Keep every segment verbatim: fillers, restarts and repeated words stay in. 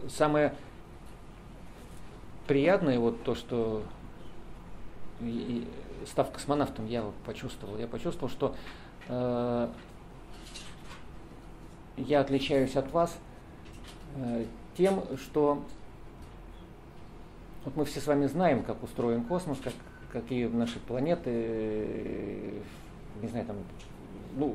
самое приятное, вот то, что и, и, став космонавтом, я вот почувствовал, я почувствовал, что э, я отличаюсь от вас э, тем, что вот мы все с вами знаем, как устроен космос, как, какие наши планеты, э, не знаю, там, ну,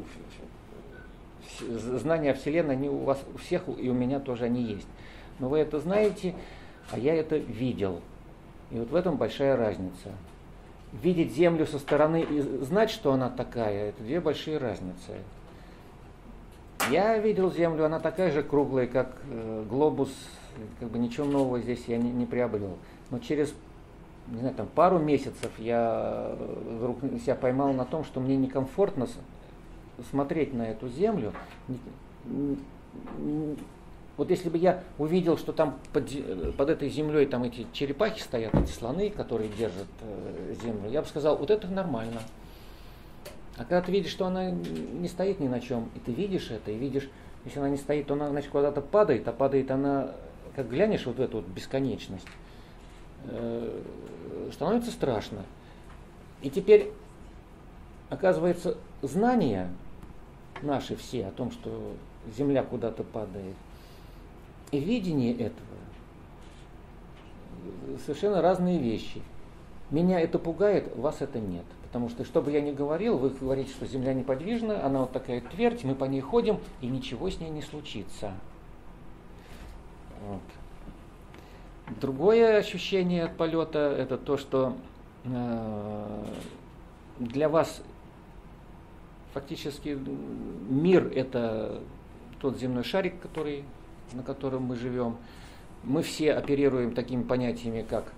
знания о Вселенной, они у вас у всех, и у меня тоже они есть. Но вы это знаете, а я это видел. И вот в этом большая разница. Видеть Землю со стороны и знать, что она такая, это две большие разницы. Я видел Землю, она такая же круглая, как э, глобус, как бы ничего нового здесь я не, не приобрел. Но через, не знаю, там, пару месяцев я вдруг себя поймал на том, что мне некомфортно смотреть на эту Землю. Вот если бы я увидел, что там под, под этой землей там эти черепахи стоят, эти слоны, которые держат э, Землю, я бы сказал, вот это нормально. А когда ты видишь, что она не стоит ни на чем, и ты видишь это, и видишь, если она не стоит, то она, значит, куда-то падает, а падает она, как глянешь вот в эту вот бесконечность, э, становится страшно. И теперь, оказывается, знания наши все о том, что Земля куда-то падает, и видение этого совершенно разные вещи. Меня это пугает, вас это нет. Потому что, что бы я ни говорил, вы говорите, что Земля неподвижна, она вот такая твердь, мы по ней ходим, и ничего с ней не случится. Вот. Другое ощущение от полета, это то, что э, для вас фактически мир – это тот земной шарик, который, на котором мы живем. Мы все оперируем такими понятиями, как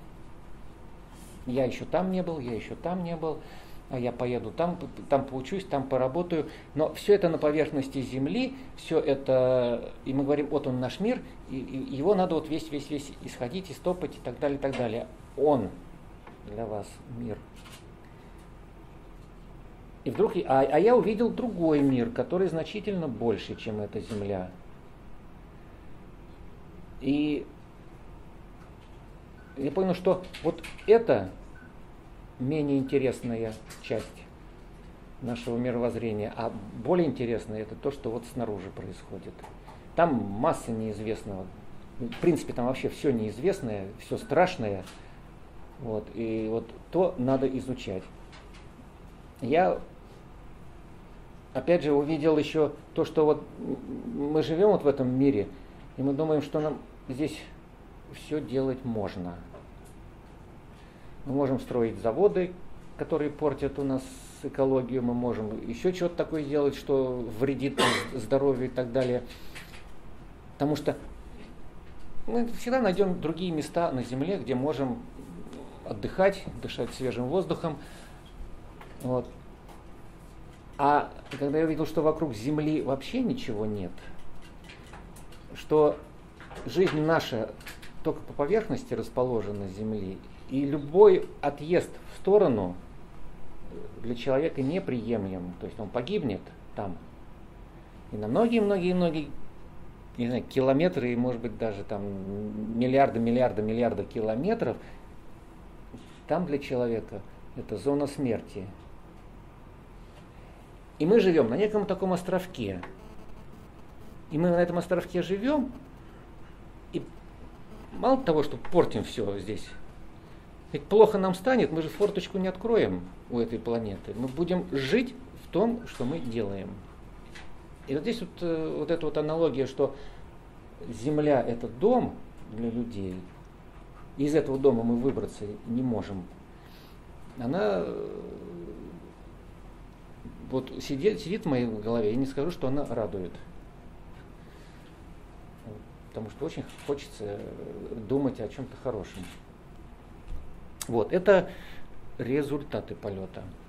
я еще там не был, я еще там не был, а я поеду там, там поучусь, там поработаю. Но все это на поверхности Земли, все это, и мы говорим, вот он наш мир, и, и его надо вот весь, весь, весь исходить, истопать и так далее, и так далее. Он для вас мир. И вдруг, а, а я увидел другой мир, который значительно больше, чем эта Земля. И я понял, что вот это менее интересная часть нашего мировоззрения, а более интересное это то, что вот снаружи происходит. Там масса неизвестного. В принципе, там вообще все неизвестное, все страшное. Вот, и вот то надо изучать. Я опять же увидел еще то, что вот мы живем вот в этом мире, и мы думаем, что нам здесь все делать можно. Мы можем строить заводы, которые портят у нас экологию, мы можем еще что-то такое делать, что вредит здоровью и так далее. Потому что мы всегда найдем другие места на Земле, где можем отдыхать, дышать свежим воздухом. Вот. А когда я увидел, что вокруг Земли вообще ничего нет, что жизнь наша только по поверхности расположена Земли, и любой отъезд в сторону для человека неприемлем. То есть он погибнет там. И на многие-многие-многие, не знаю, километры, и может быть даже там миллиарды, миллиарды, миллиарды километров, там для человека это зона смерти. И мы живем на неком таком островке. И мы на этом островке живем, и мало того, что портим все здесь, ведь плохо нам станет, мы же форточку не откроем у этой планеты. Мы будем жить в том, что мы делаем. И вот здесь вот, вот эта вот аналогия, что Земля – это дом для людей, и из этого дома мы выбраться не можем, она вот сидит, сидит в моей голове, я не скажу, что она радует. Потому что очень хочется думать о чем-то хорошем. Вот, это результаты полета.